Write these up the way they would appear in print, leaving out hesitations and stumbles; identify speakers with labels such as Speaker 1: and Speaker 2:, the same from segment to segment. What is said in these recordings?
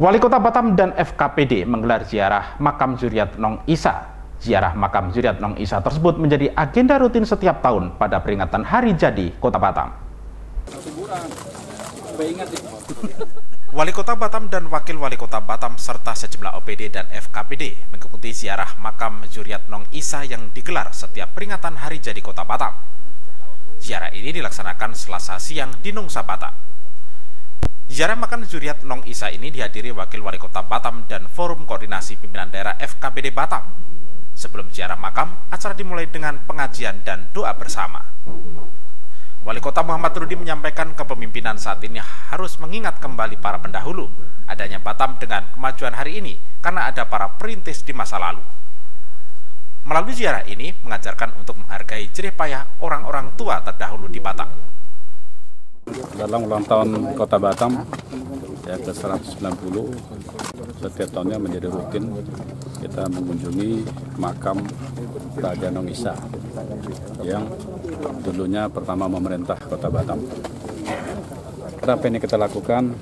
Speaker 1: Wali Kota Batam dan FKPD menggelar ziarah makam Zuriat Nong Isa. Ziarah makam Zuriat Nong Isa tersebut menjadi agenda rutin setiap tahun pada peringatan Hari Jadi Kota Batam. Wali Kota Batam dan Wakil Wali Kota Batam serta sejumlah OPD dan FKPD mengikuti ziarah makam Zuriat Nong Isa yang digelar setiap peringatan Hari Jadi Kota Batam. Ziarah ini dilaksanakan Selasa siang di Nongsa Batam. Ziarah makam Zuriat Nong Isa ini dihadiri Wakil Wali Kota Batam dan Forum Koordinasi Pimpinan Daerah FKPD Batam. Sebelum ziarah makam, acara dimulai dengan pengajian dan doa bersama. Wali Kota Muhammad Rudi menyampaikan kepemimpinan saat ini harus mengingat kembali para pendahulu, adanya Batam dengan kemajuan hari ini karena ada para perintis di masa lalu. Melalui ziarah ini mengajarkan untuk menghargai jerih payah orang-orang tua terdahulu di Batam.
Speaker 2: Dalam ulang tahun Kota Batam yang ke-190, setiap tahunnya menjadi rutin kita mengunjungi makam Raja Nong Isa yang dulunya pertama memerintah Kota Batam. Kenapa ini kita lakukan?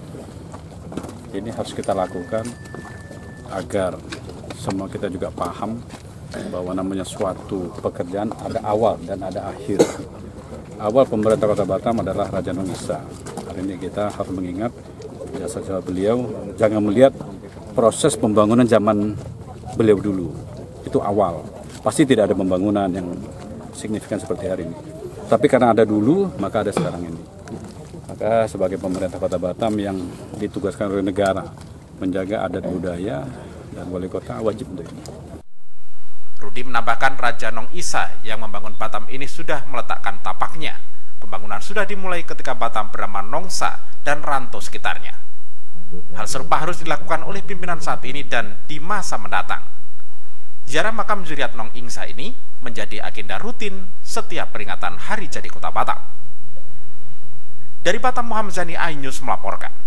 Speaker 2: Ini harus kita lakukan agar semua kita juga paham bahwa namanya suatu pekerjaan ada awal dan ada akhir. Awal pemerintah Kota Batam adalah Raja Nong Isa. Hari ini kita harus mengingat jasa-jasa beliau, jangan melihat proses pembangunan zaman beliau dulu. Itu awal. Pasti tidak ada pembangunan yang signifikan seperti hari ini. Tapi karena ada dulu, maka ada sekarang ini. Maka sebagai pemerintah Kota Batam yang ditugaskan oleh negara menjaga adat budaya dan wali kota wajib untuk ini.
Speaker 1: Rudi menambahkan Raja Nong Isa yang membangun Batam ini sudah meletakkan tapaknya. Pembangunan sudah dimulai ketika Batam bernama Nongsa dan rantau sekitarnya. Hal serupa harus dilakukan oleh pimpinan saat ini dan di masa mendatang. Ziarah makam Zuriat Nong Isa ini menjadi agenda rutin setiap peringatan Hari Jadi Kota Batam. Dari Batam, Muhammad Zani, iNews melaporkan.